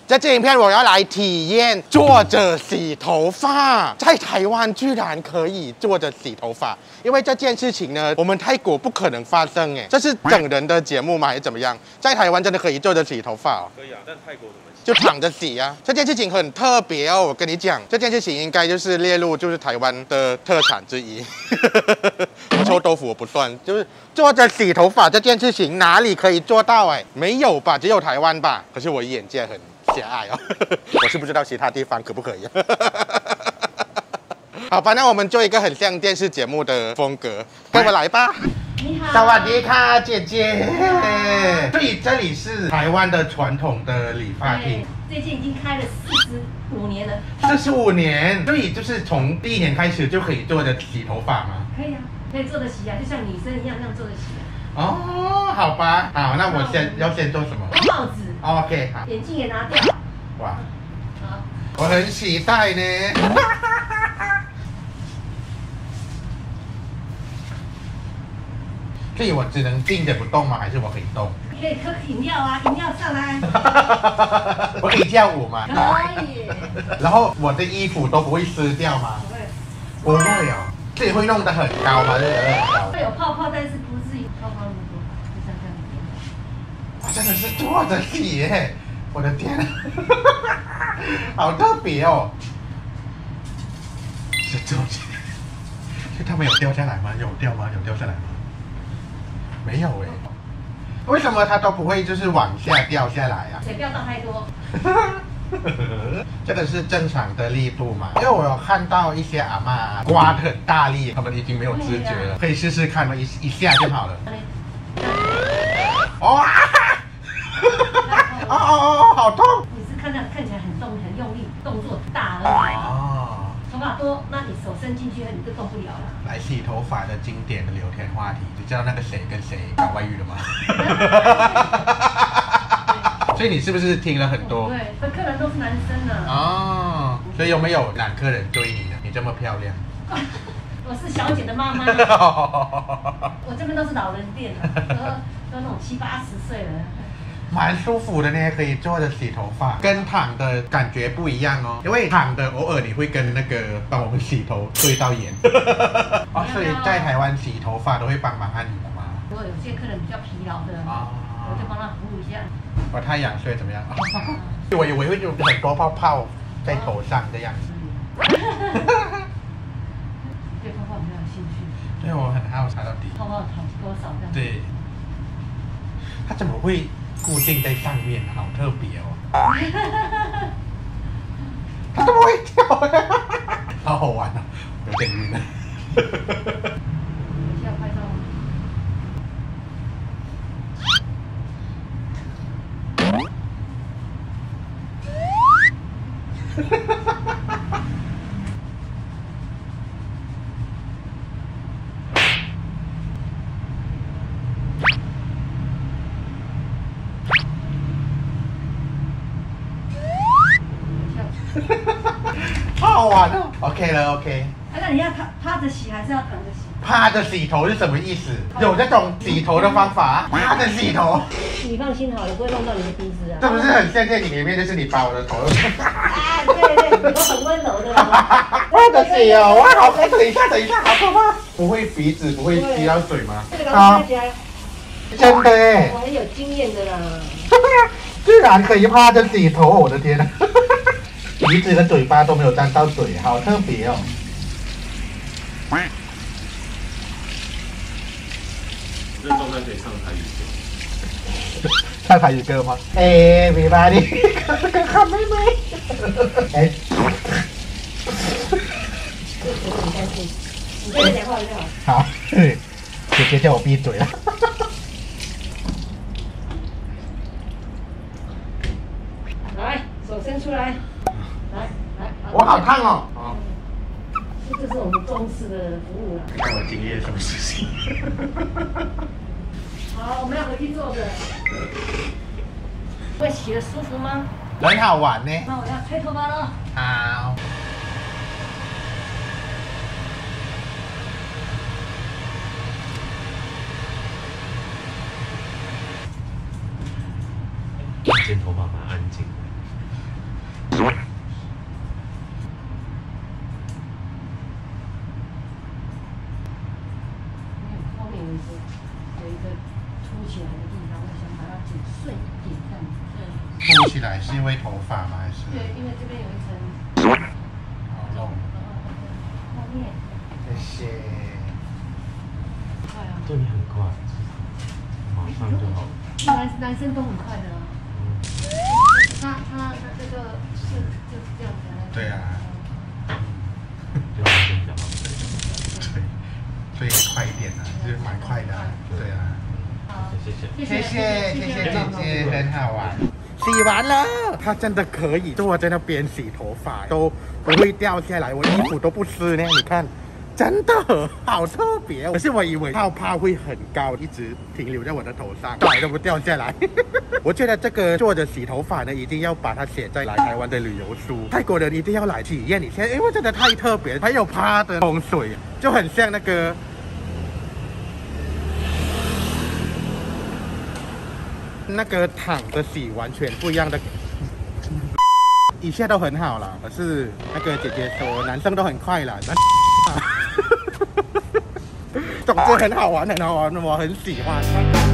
在这影片我要来体验坐着洗头发，在台湾居然可以坐着洗头发，因为这件事情呢，我们泰国不可能发生哎，这是整人的节目吗？还是怎么样？在台湾真的可以坐着洗头发哦？ 可以啊，但泰国怎么洗？ 就躺着洗啊，这件事情很特别哦。我跟你讲，这件事情应该就是列入就是台湾的特产之一。我臭豆腐我不断，就是坐着洗头发这件事情哪里可以做到哎？没有吧，只有台湾吧。可是我眼界很狭隘哦，我是不知道其他地方可不可以。好吧，那我们做一个很像电视节目的风格，跟我来吧。 你好， 萨瓦迪卡，姐姐。所以这里是台湾的传统的理发厅， 最近已经开了45年了。 45年，所以就是从第1年开始就可以坐着洗头发吗？ 可以啊，可以坐着洗啊，就像女生一样那样坐着洗啊。 哦，好吧，好，那我要先做什么？ 戴帽子。 OK， 好。 眼镜也拿掉。 哇， 好， 我很期待呢。所以我只能静着不动吗？还是我可以动？ 可以喝饮料啊，饮料上来。 我可以跳舞吗？ 可以。 然后我的衣服都不会湿掉吗？ 不会。 不会哦，这里会弄得很高吗？这个很高。 会有泡泡，但是不至于泡泡那么多，就像这样子。 哇，真的是坐着洗耶！我的天，好特别哦。是坐着，就它没有掉下来吗？有掉吗？有掉下来吗？没有哎。为什么它都不会就是往下掉下来啊？ 也不要倒太多。 这个是正常的力度嘛？因为我有看到一些阿嬷刮得很大力，他们已经没有知觉了，可以试试看吗？一下就好了。哇！哦，好痛！ 你是看起来很重、很用力，动作大而已。 哦， 头发多，那你手伸进去，你就动不了了。 来洗头发的经典的聊天话题，你知道那个谁跟谁搞外遇了吗？所以你是不是听了很多？ 对，客人都是男生呢。 哦，所以有没有男客人追你呢？你这么漂亮。 我是小姐的妈妈。我这边都是老人店了，都那种70、80岁了。 蛮舒服的呢，可以坐着洗头发，跟躺的感觉不一样哦。因为躺的偶尔你会跟那个帮我们洗头对到眼。哦，所以在台湾洗头发都会帮忙按摩吗？ 如果有些客人比较疲劳的，我就帮他服务一下。 我太阳穴怎么样？我以为会有很多泡泡在头上这样子。 对泡泡比较有兴趣。 对，我很好奇到底泡泡好多少这样？ 对，它怎么会固定在上面？好特别哦！它怎么会跳呢？好好玩哦，有点晕了。 需要拍照吗？ 好好玩哦 ！OK 了 ，OK。 那你要趴着洗还是要躺着洗？ 趴着洗头是什么意思？有这种洗头的方法？趴着洗头？ 你放心好了，不会弄到你的鼻子啊。 这不是很像电影里面，就是你把我的头。 啊，对，我很温柔的。 趴着洗哦，哇，好，等一下，好可怕！不会鼻子不会吸到水吗？ 这个大家真的哎， 我很有经验的啦。 居然可以趴着洗头，我的天啊！鼻子和嘴巴都没有沾到水，好特别哦。 这状态可以唱台语歌。 唱台语歌吗？Everybody， 看妹妹。哎， 你担心，你跟他讲话就好。 好，姐姐叫我闭嘴了。 来，手伸出来。来。 我好烫哦。 这是我们中式的服务了。 看我经历了什么事情。 好，我们要回去坐着。会洗得舒服吗？ 很好玩呢。 那我要吹头发了。 好。 剪头发蛮安静的。 后面有一个凸起来的地方，我想把它剪碎一点这样子。 凸起来是因为头发吗？还是？ 对，因为这边有一层。 弄。 后面。 谢谢。 快啊！ 对你很快，马上就好了。 男生都很快的啊。他这个是就是这样子。 对啊。 不要先讲到这里。 对，所以快一点啊，就是蛮快的。对啊。 好， 谢谢。 谢谢姐姐，很好玩。洗完了，它真的可以坐在那边洗头发，都不会掉下来，我衣服都不湿呢。你看，真的好特别。可是我以为泡泡会很高，一直停留在我的头上，掉都不掉下来。我觉得这个坐着洗头发呢，一定要把它写在来台湾的旅游书，泰国人一定要来体验一下，因为真的太特别，还有趴的风水，就很像那个。那个躺着洗完全不一样的，一切都很好了。可是那个姐姐说男生都很快了，总之很好玩，我很喜欢。